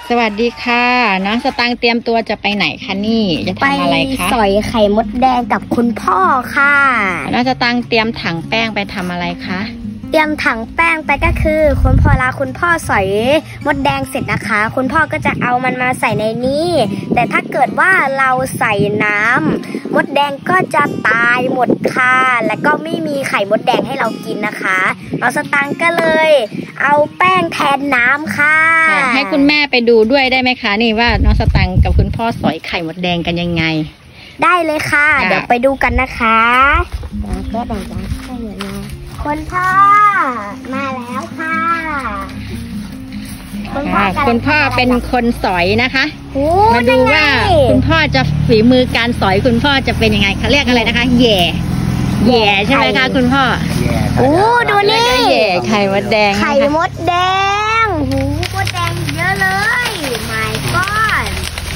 สวัสดีค่ะน้องสตังค์เตรียมตัวจะไปไหนคะนี่จะทำอะไรคะไปสอยไข่มดแดงกับคุณพ่อค่ะน้องสตังค์เตรียมถังแป้งไปทำอะไรคะเตรียมถังแป้งไปก็คือคุณพ่อสอยมดแดงเสร็จนะคะคุณพ่อก็จะเอามันมาใส่ในนี้แต่ถ้าเกิดว่าเราใส่น้ำมดแดงก็จะตายหมดค่ะแล้วก็ไม่มีไข่มดแดงให้เรากินนะคะน้องสตังค์ก็เลยเอาแป้งแทนน้ำค่ะให้คุณแม่ไปดูด้วยได้ไหมคะนี่ว่าน้องสตังค์กับคุณพ่อสอยไข่มดแดงกันยังไงได้เลยค่ะเดี๋ยวไปดูกันนะคะก็ดังๆให้เลยนะคุณพ่อมาแล้วค่ะคุณพ่อเป็นคนสอยนะคะมาดูว่าคุณพ่อจะฝีมือการสอยคุณพ่อจะเป็นยังไงเขาเรียกอะไรนะคะแย่ใช่ไหมคะคุณพ่อโอ้ดูนี่แย่ไข่มดแดงไข่มดแดงหูมดแดงเยอะเลยmy god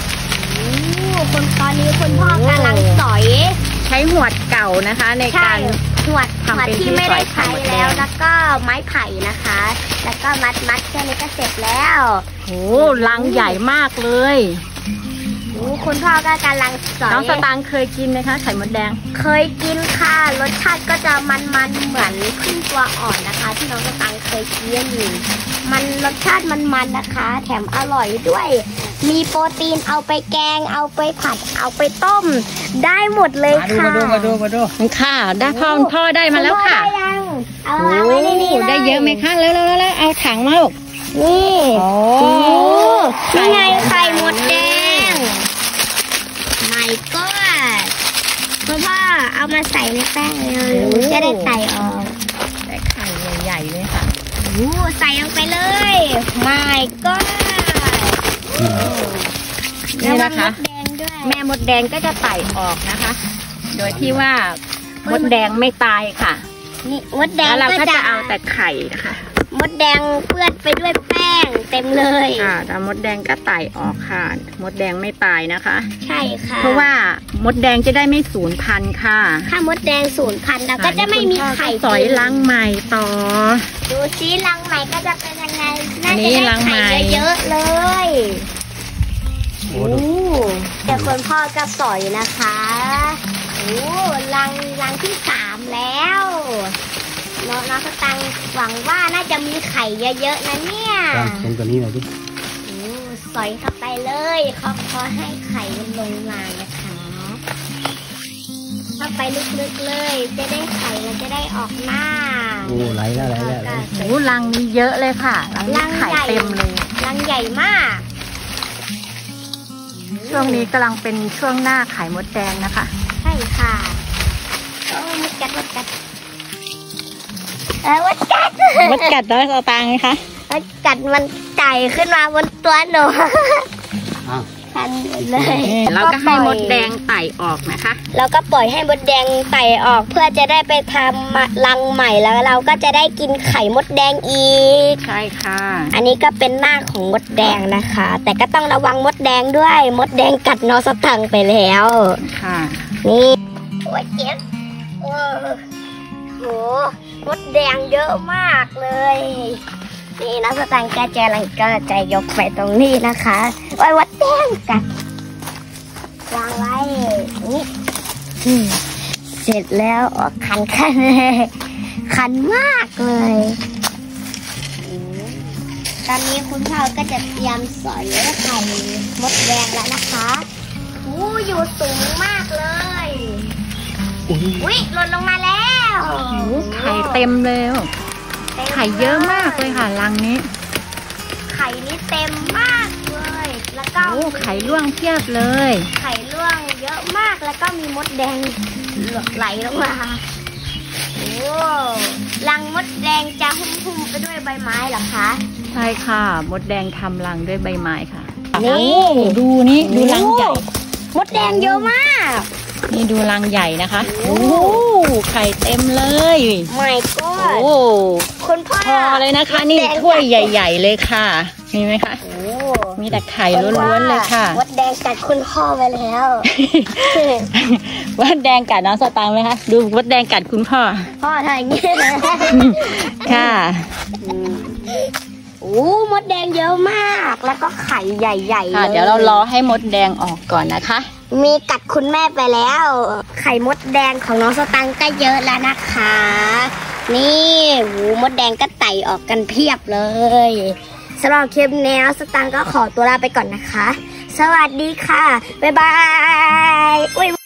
ตอนนี้คุณพ่อกำลังสอยใช้หวดเก่านะคะในการหวดที่ไม่ได้ใช้แล้วก็ไม้ไผ่นะคะแล้วก็มัดแค่นี้ก็เสร็จแล้วโอ้ลังใหญ่มากเลยคุณพ่อก็กำลังสอยน้องสตังค์เคยกินไหมคะไข่มดแดงเคยกินค่ะรสชาติก็จะมันเหมือนพึ่งตัวอ่อนนะคะที่น้องสตังค์เคยกินมันรสชาติมันนะคะแถมอร่อยด้วยมีโปรตีนเอาไปแกงเอาไปผัดเอาไปต้มได้หมดเลยค่ะมาดูค่ะได้พ่อได้มาแล้วค่ะเอาไว้ในนี้ได้เยอะไหมคะแล้วเอาถังมาลูกนี่นี่ไงไข่มดแดงmy god คุณพ่อเอามาใส่ในแป้งเลยจะได้ใส่ออกได้ไข่ใหญ่ๆเลยค่ะใส่ลงไปเลย my god นี่นะคะแม่มดแดงก็จะไต่ออกนะคะ โดยที่ว่ามดแดงไม่ตายค่ะนี่มดแดงแล้วเราก็จะเอาแต่ไข่นะคะมดแดงเปื้อนไปด้วยแป้งเต็มเลยแต่มดแดงก็ไต่ออกค่ะมดแดงไม่ตายนะคะใช่ค่ะเพราะว่ามดแดงจะได้ไม่สูญพันธุ์ค่ะถ้ามดแดงสูญพันธุ์เราก็จะไม่มีไข่สอยรังใหม่ต่อดูซิรังใหม่ก็จะเป็นยังไงน่าจะได้ไข่เยอะๆเลยแต่คุณพ่อจะสอยนะคะรังที่3แล้วน้องสตังค์หวังว่าน่าจะมีไข่เยอะๆนะเนี่ยตรงตัวนี้หน่อยดิสอยเข้าไปเลยขอให้ไข่มันลงมานะคะเข้าไปลึกๆเลยจะได้ไข่มันจะได้ออกหน้าไหลแล้วรังนี้เยอะเลยค่ะรังไข่เต็มเลยรังใหญ่มากช่วงนี้กำลังเป็นช่วงหน้าไข่มดแดงนะคะใช่ค่ะมดกัดมดกัดแล้วสตังค์ไหมคะมดกัดมันไต่ขึ้นมาบนตัวหนูทันเลยเราก็ให้มดแดงไต่ออกนะคะเราก็ปล่อยให้มดแดงไต่ออกเพื่อจะได้ไปทำรังใหม่แล้วเราก็จะได้กินไข่มดแดงอีกใช่ค่ะอันนี้ก็เป็นหน้าของมดแดงนะคะแต่ก็ต้องระวังมดแดงด้วยมดแดงกัดน้องสตังค์ไปแล้วค่ะนี่โอ้ยเจ็บโหมดแดงเยอะมากเลยนี่น้องสตังค์ก็จะยกไปตรงนี้นะคะไว้มดแดงกัดวางไว้นี่เสร็จแล้วออกคันมากเลยตอนนี้คุณพ่อก็จะเตรียมสอยไข่มดแดงแล้วนะคะอยู่สูงมากเลยหล่นลงมาแล้วไข่เต็มเลยไข่เยอะมากเลยค่ะรังนี้ไข่นี้เต็มมากเลยแล้วก็ไข่ร่วงเพียบเลยไข่ร่วงเยอะมากแล้วก็มีมดแดงไหลลงมารังมดแดงจะหุ้มไปด้วยใบไม้เหรอคะใช่ค่ะมดแดงทำรังด้วยใบไม้ค่ะนี่ดูรังใหญ่มดแดงเยอะมากนี่ดูรังใหญ่นะคะไข่เต็มเลย my god คุณพ่อเลยนะคะนี่ถ้วยใหญ่ๆเลยค่ะมีไหมคะมีแต่ไข่ล้วนๆเลยค่ะมดแดงกัดคุณพ่อไปแล้วมดแดงกัดน้องสตังค์ไหมคะดูมดแดงกัดคุณพ่อทำอย่างนี้ค่ะมดแดงเยอะมากแล้วก็ไข่ใหญ่ๆค่ะเลยเดี๋ยวเรารอให้มดแดงออกก่อนนะคะมีกัดคุณแม่ไปแล้ว ไข่มดแดงของน้องสตังค์ก็เยอะแล้วนะคะ นี่มดแดงก็ไต่ออกกันเพียบเลยสำหรับคลิปนี้สตังค์ก็ขอตัวลาไปก่อนนะคะ สวัสดีค่ะบ๊ายบาย